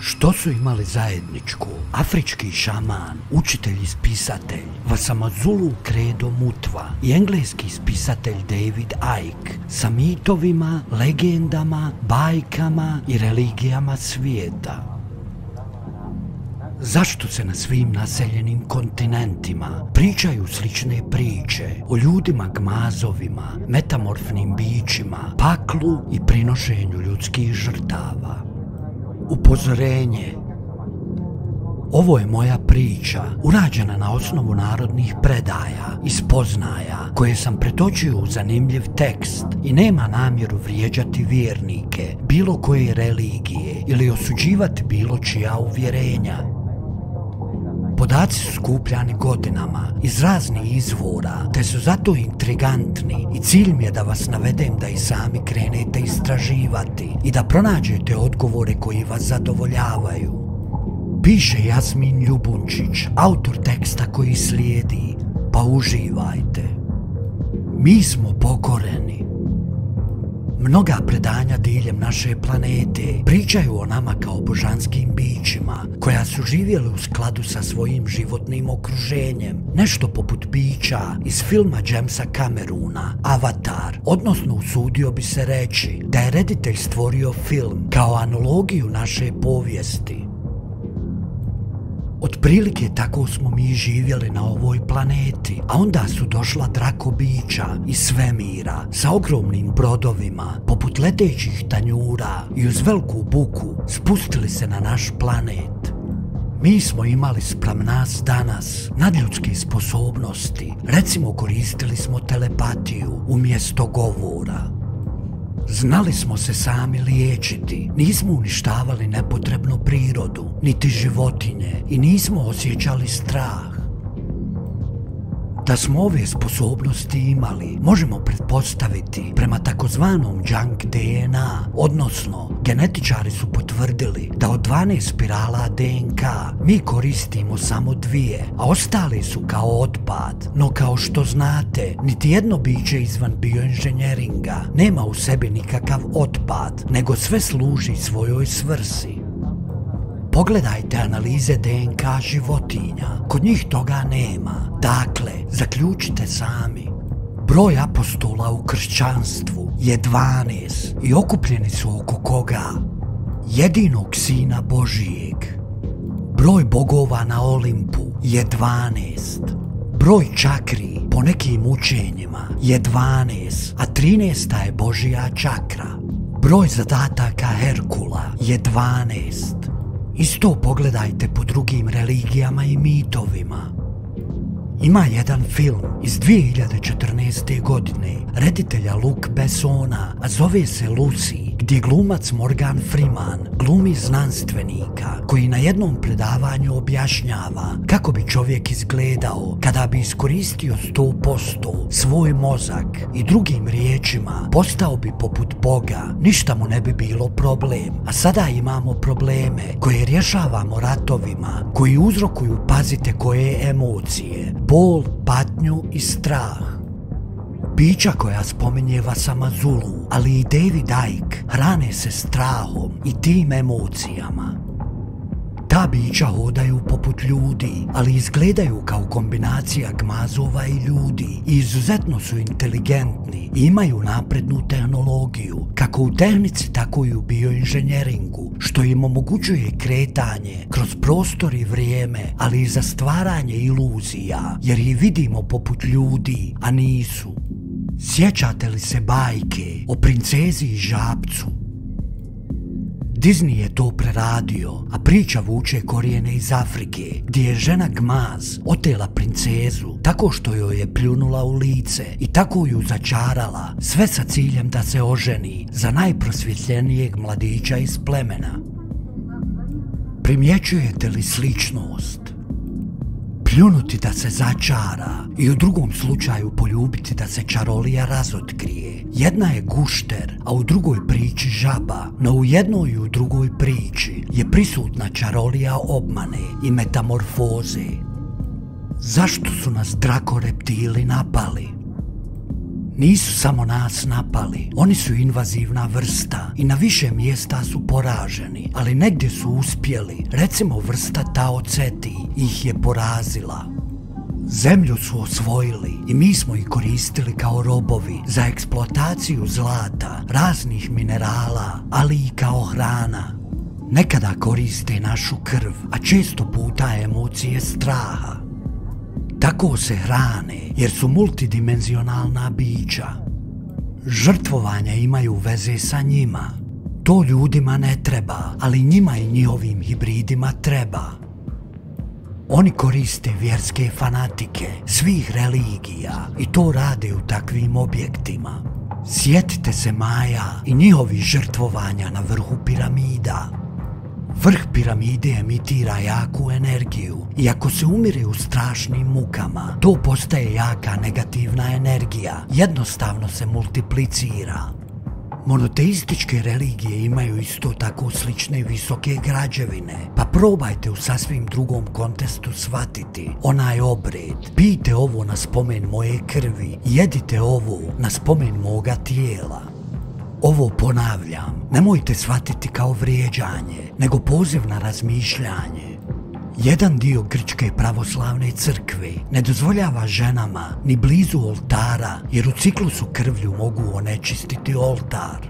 Što su imali zajedničko afrički šaman, učitelj i spisatelj Vasamazulu Credo Mutwa i engleski spisatelj David Icke sa mitovima, legendama, bajkama i religijama svijeta? Zašto se na svim naseljenim kontinentima pričaju slične priče o ljudima gmazovima, metamorfnim bićima, paklu i prinošenju ljudskih žrtava? Upozorenje. Ovo je moja priča, urađena na osnovu narodnih predaja i spoznaja koje sam pretočio u zanimljiv tekst i nema namjeru vrijeđati vjernike bilo koje religije ili osuđivati bilo čija uvjerenja. Podaci su skupljani godinama iz raznih izvora, te su zato intrigantni i cilj mi je da vas navedem da i sami krenete istraživati i da pronađete odgovore koji vas zadovoljavaju. Piše Jasmin Ljubunčić, autor teksta koji slijedi, pa uživajte. Mi smo pokoreni. Mnoga predanja diljem naše planete pričaju o nama kao božanskim bićima koja su živjeli u skladu sa svojim životnim okruženjem, nešto poput bića iz filma Jamesa Cameruna Avatar, odnosno usudio bi se reći da je reditelj stvorio film kao analogiju naše povijesti. Otprilike tako smo mi živjeli na ovoj planeti, a onda su došla Draco bića iz svemira sa ogromnim brodovima, poput letećih tanjura i uz veliku buku spustili se na naš planet. Mi smo imali spram nas danas nadljudske sposobnosti, recimo koristili smo telepatiju umjesto govora. Znali smo se sami liječiti, nismo uništavali nepotrebnu prirodu, niti životinje i nismo osjećali strah. Da smo ove sposobnosti imali, možemo pretpostaviti prema takozvanom junk DNA, odnosno genetičari su potvrdili da od 12 spirala DNK mi koristimo samo 2, a ostali su kao otpad. No kao što znate, niti jedno biće izvan bioinženjeringa nema u sebi nikakav otpad, nego sve služi svojoj svrsi. Pogledajte analize DNK životinja, kod njih toga nema. Dakle, zaključite sami. Broj apostola u kršćanstvu je 12 i okupljeni su oko koga? Jedinog Sina Božijeg. Broj bogova na Olimpu je 12. Broj čakri po nekim učenjima je 12, a 13. je Božija čakra. Broj zadataka Herkula je 12. Isto pogledajte po drugim religijama i mitovima. Ima jedan film iz 2014. godine reditelja Luc Bessona, a zove se Lucy, gdje glumac Morgan Freeman glumi znanstvenika koji na jednom predavanju objašnjava kako bi čovjek izgledao kada bi iskoristio 100% svoj mozak i drugim riječima postao bi poput Boga, ništa mu ne bi bilo problem. A sada imamo probleme koje rješavamo ratovima koji uzrokuju, pazite koje emocije, bol, patnju i strah. Bića koja spominje Vasamazulu, ali i David Icke, hrane se strahom i tim emocijama. Ta bića hodaju poput ljudi, ali izgledaju kao kombinacija gmazova i ljudi i izuzetno su inteligentni i imaju naprednu tehnologiju, kako u tehnici tako i u bioinženjeringu, što im omogućuje kretanje kroz prostor i vrijeme, ali i za stvaranje iluzija, jer ih vidimo poput ljudi, a nisu. Sjećate li se bajke o princezi i žabcu? Disney je to preradio, a priča vuče korijene iz Afrike, gdje je žena gmaz otela princezu tako što joj je pljunula u lice i tako ju začarala, sve sa ciljem da se oženi za najprosvjetljenijeg mladića iz plemena. Primjećujete li sličnost? Pljunuti da se začara i u drugom slučaju poljubiti da se čarolija razotkrije. Jedna je gušter, a u drugoj priči žaba, no u jednoj i u drugoj priči je prisutna čarolija obmane i metamorfoze. Zašto su nas Draco reptili napali? Nisu samo nas napali, oni su invazivna vrsta i na više mjesta su poraženi, ali negdje su uspjeli, recimo vrsta Taoceti ih je porazila. Zemlju su osvojili i mi smo ih koristili kao robovi za eksploataciju zlata, raznih minerala, ali i kao hrana. Nekada koriste našu krv, a često puta emocije straha. Tako se hrane jer su multidimenzionalna bića. Žrtvovanja imaju veze sa njima. To ljudima ne treba, ali njima i njihovim hibridima treba. Oni koriste vjerske fanatike svih religija i to rade u takvim objektima. Sjetite se Maja i njihovih žrtvovanja na vrhu piramida. Vrh piramide emitira jaku energiju i ako se umire u strašnim mukama, to postaje jaka negativna energija, jednostavno se multiplicira. Monoteističke religije imaju isto tako slične visoke građevine, pa probajte u sasvim drugom kontekstu shvatiti onaj obred. Pijte ovo na spomen moje krvi, jedite ovo na spomen moga tijela. Ovo ponavljam, nemojte shvatiti kao vrijeđanje, nego poziv na razmišljanje. Jedan dio grčke pravoslavne crkve ne dozvoljava ženama ni blizu oltara jer u ciklusu krvlju mogu onečistiti oltar.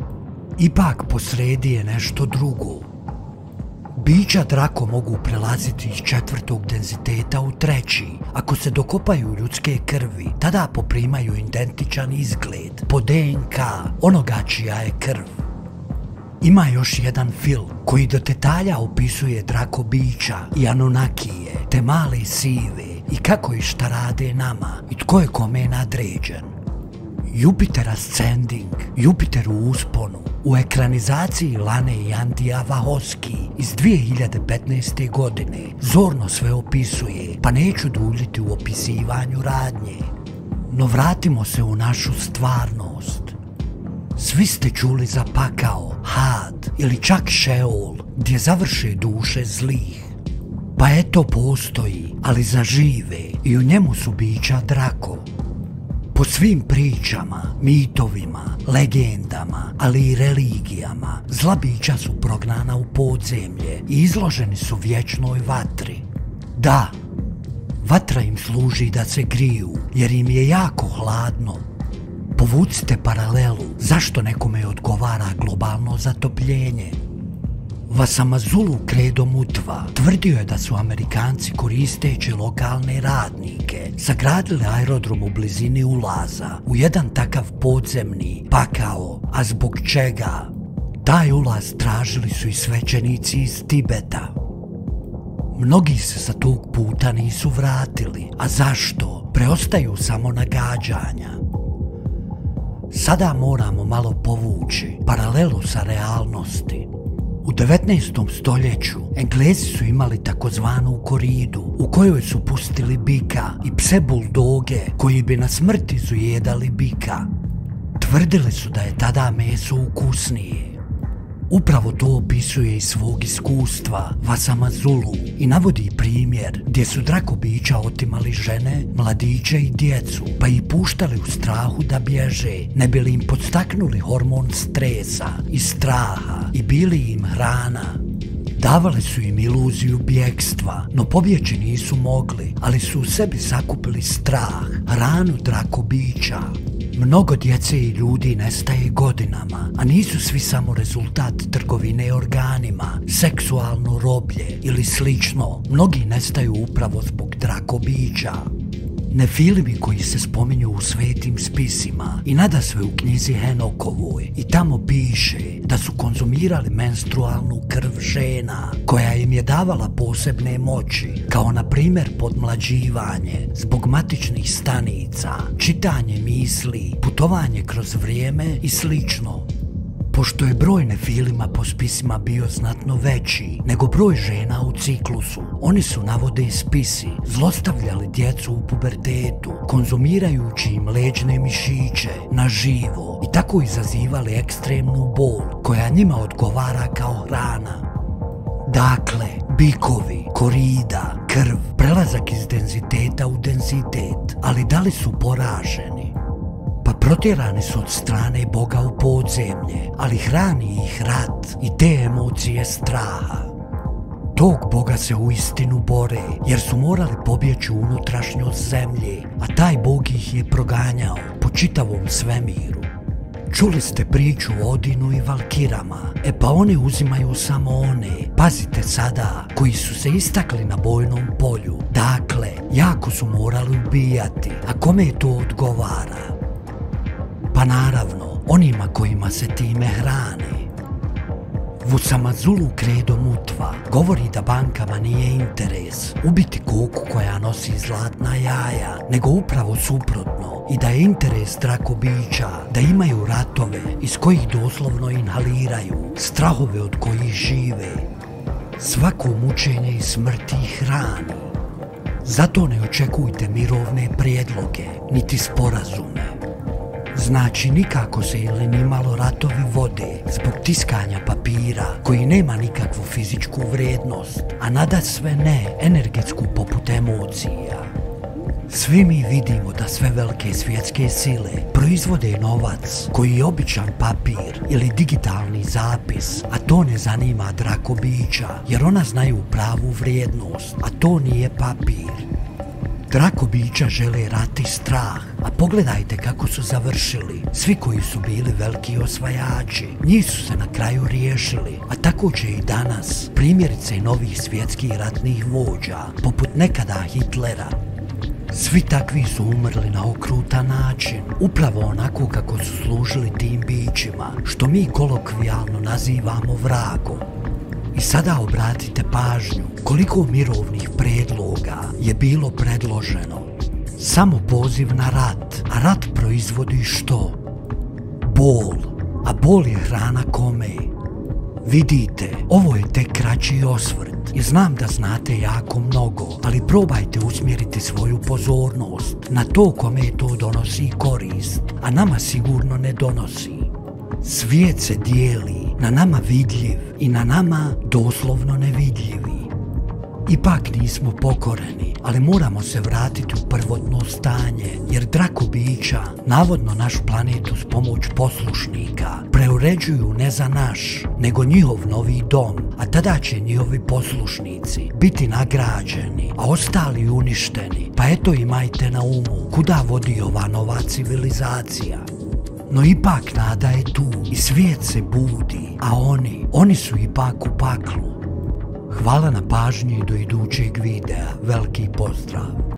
Ipak posredi je nešto drugo. Bića Draco mogu prelaziti iz 4. denziteta u 3. Ako se dokopaju ljudske krvi, tada poprimaju identičan izgled po DNK onoga čija je krv. Ima još jedan film koji do detalja opisuje Draco bića i Anunnakije, te male sive i kako i šta rade nama i tko je kome nadređen. Jupiter Ascending, Jupiter u usponu, u ekranizaciji Lane i Andija Vahoski iz 2015. godine zorno sve opisuje, pa neću duljiti u opisivanju radnje. No vratimo se u našu stvarnost. Svi ste čuli za pakao, had ili čak šeol, gdje završe duše zlih. Pa eto postoji, ali za žive i u njemu su bića Draco. Po svim pričama, mitovima, legendama, ali i religijama, zla bića su prognana u podzemlje i izloženi su vječnoj vatri. Da, vatra im služi da se griju, jer im je jako hladno. Povucite paralelu zašto nekome odgovara globalno zatopljenje. Vasamazulu Credo Mutva tvrdio je da su Amerikanci koristeći lokalne radnike sagradili aerodrom u blizini ulaza u jedan takav podzemni pakao, a zbog čega? Taj ulaz tražili su i svećenici iz Tibeta. Mnogi se sa tog puta nisu vratili, a zašto? Preostaju samo nagađanja. Sada moramo malo povući paralelu sa realnosti. U 19. stoljeću Englezi su imali takozvanu koridu u kojoj su pustili bika i pse buldoge koji bi na smrt izujedali bika. Tvrdili su da je tada meso ukusnije. Upravo to opisuje iz svog iskustva Vasamazulu i navodi primjer gdje su Draco bića otimali žene, mladiće i djecu, pa ih puštali u strahu da bježe, ne bi li im podstaknuli hormon stresa i straha i bili im hrana. Davali su im iluziju bjegstva, no pobjeći nisu mogli, ali su u sebi sakupili strah, hranu Draco bića. Mnogo djece i ljudi nestaje godinama, a nisu svi samo rezultat trgovine organima, seksualno roblje ili slično. Mnogi nestaju upravo zbog Draco bića. Nefilimi koji se spominju u svetim spisima i nadasve u knjizi Henokovoj i tamo piše da su konzumirali menstrualnu krv žena koja im je davala posebne moći, kao na primjer podmlađivanje zbog matičnih stanica, čitanje misli, putovanje kroz vrijeme i slično. Pošto je broj nefilima po spisima bio znatno veći nego broj žena u ciklusu, oni su, navode spisi, zlostavljali djecu u pubertetu, konzumirajući im leđne mišiće na živo i tako izazivali ekstremnu bol koja njima odgovara kao hrana. Dakle, bikovi, korida, krv, prelazak iz denziteta u denzitet, ali da li su poraženi? pa protjerani su od strane Boga u podzemlje, ali hrani ih rat i te emocije straha. Tog Boga se uistinu bore, jer su morali pobjeći u unutrašnjost zemlje, a taj Bog ih je proganjao po čitavom svemiru. Čuli ste priču o Odinu i Valkirama, pa oni uzimaju samo one, pazite sada, koji su se istakli na bojnom polju. Dakle, jako su morali ubijati, a kome to odgovara? Pa naravno, onima kojima se time hrane. Vusamazulu Kredo Mutva govori da bankama nije interes ubiti koku koja nosi zlatna jaja, nego upravo suprotno, i da je interes Draco bića da imaju ratove iz kojih doslovno inhaliraju strahove od kojih žive. Svako mučenje i smrt ih hrani. Zato ne očekujte mirovne prijedloge, niti sporazume. Znači nikako se ili nimalo ratovi vode zbog tiskanja papira koji nema nikakvu fizičku vrijednost, a nadasve ne energetsku poput emocija. Svi mi vidimo da sve velike svjetske sile proizvode novac koji je običan papir ili digitalni zapis, a to ne zanima Draco bića jer ona znaju pravu vrijednost, a to nije papir. Draco bića žele rat i strah, a pogledajte kako su završili. Svi koji su bili veliki osvajači, njih su se na kraju riješili, a tako će i danas, primjerice novih svjetskih ratnih vođa, poput nekada Hitlera. Svi takvi su umrli na okrutan način, upravo onako kako su služili tim bićima, što mi kolokvijalno nazivamo vragom. I sada obratite pažnju koliko mirovnih prijedloga je bilo predloženo. Samo poziv na rat, a rat proizvodi što? Bol, a bol je hrana kome? Vidite, ovo je tek kraći osvrt i znam da znate jako mnogo, ali probajte usmjeriti svoju pozornost na to kome to donosi korist, a nama sigurno ne donosi. Svijet se dijeli na nama vidljiv i na nama doslovno nevidljivi. Ipak nismo pokoreni, ali moramo se vratiti u prvotno stanje, jer Draco bića navodno našu planetu s pomoć poslušnika preuređuju ne za naš, nego njihov novi dom, a tada će njihovi poslušnici biti nagrađeni, a ostali uništeni. Pa eto imajte na umu kuda vodi ova nova civilizacija. No ipak nada je tu i svijet se budi, a oni su ipak u paklu. Hvala na pažnji i do idućeg videa. Veliki pozdrav!